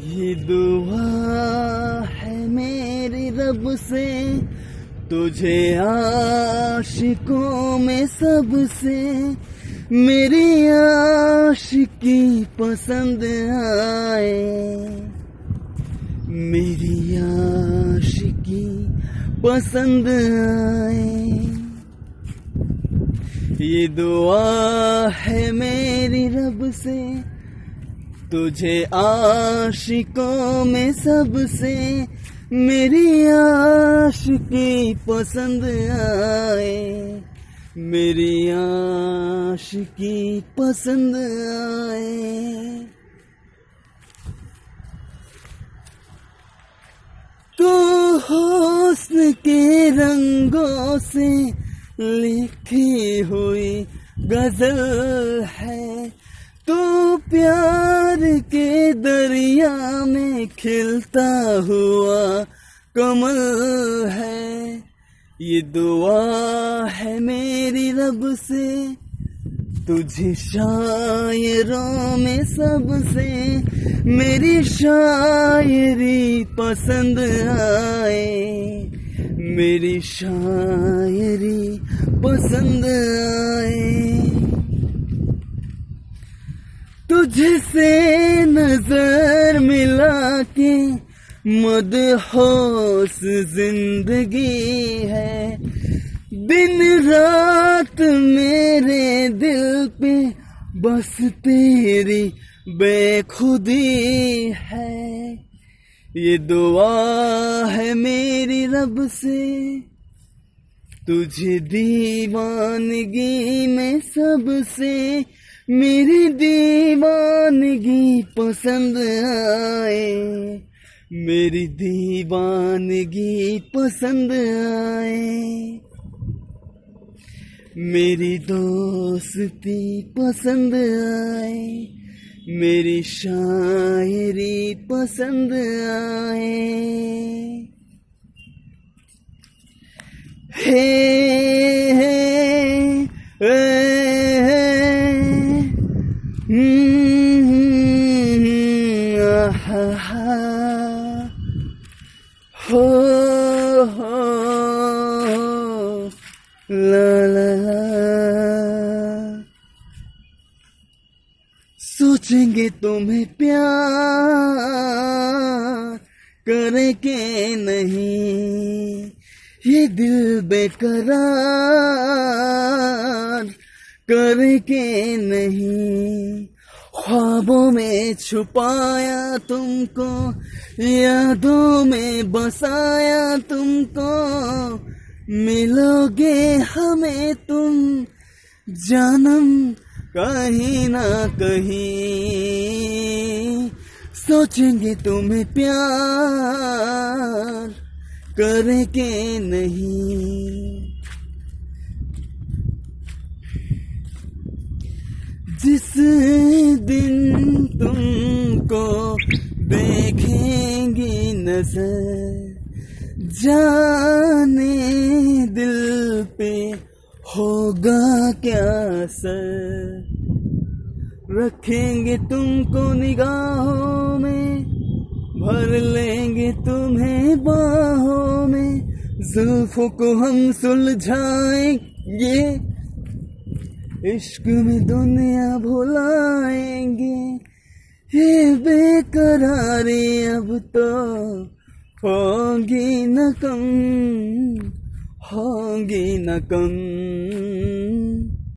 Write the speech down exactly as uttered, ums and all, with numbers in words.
ये दुआ है मेरी रब से, तुझे आशिकों में सबसे मेरी आशिकी पसंद आए, मेरी आशिकी पसंद आए। ये दुआ है मेरी रब से, तुझे आशिकों में सबसे मेरी आशिकी पसंद आए, मेरी आशिकी पसंद आए। तू हुस्न के रंगों से लिखी हुई गजल है, तू प्यार के दरिया में खिलता हुआ कमल है। ये दुआ है मेरी रब से, तुझे शायरों में सबसे मेरी शायरी पसंद आए, मेरी शायरी पसंद आए। तुझसे नजर मिला के मदहोश जिंदगी है, दिन रात मेरे दिल पे बस तेरी बेखुदी है। ये दुआ है मेरी रब से, तुझे दीवानगी में सबसे मेरी दीवानगी पसंद आए, मेरी दीवानगी पसंद आए। मेरी दोस्ती पसंद आए, मेरी शायरी पसंद आए। हे हे हे हा हा हो हो ला ला ला। सोचेंगे तुम्हें प्यार करे के नहीं, ये दिल बेकरार करे के नहीं। ख्वाबों में छुपाया तुमको, यादों में बसाया तुमको, मिलोगे हमें तुम जानम कहीं ना कहीं। सोचेंगे तुम्हें प्यार करे के नहीं, जिस दिन तुमको देखेंगी नजर, जाने दिल पे होगा क्या असर। रखेंगे तुमको निगाहों में, भर लेंगे तुम्हें बाहों में, जुल्फों को हम सुलझाएंगे, इश्क में दुनिया भुलाएंगे। ये बेकरारी अब तो होगी न कम, होगी न कम।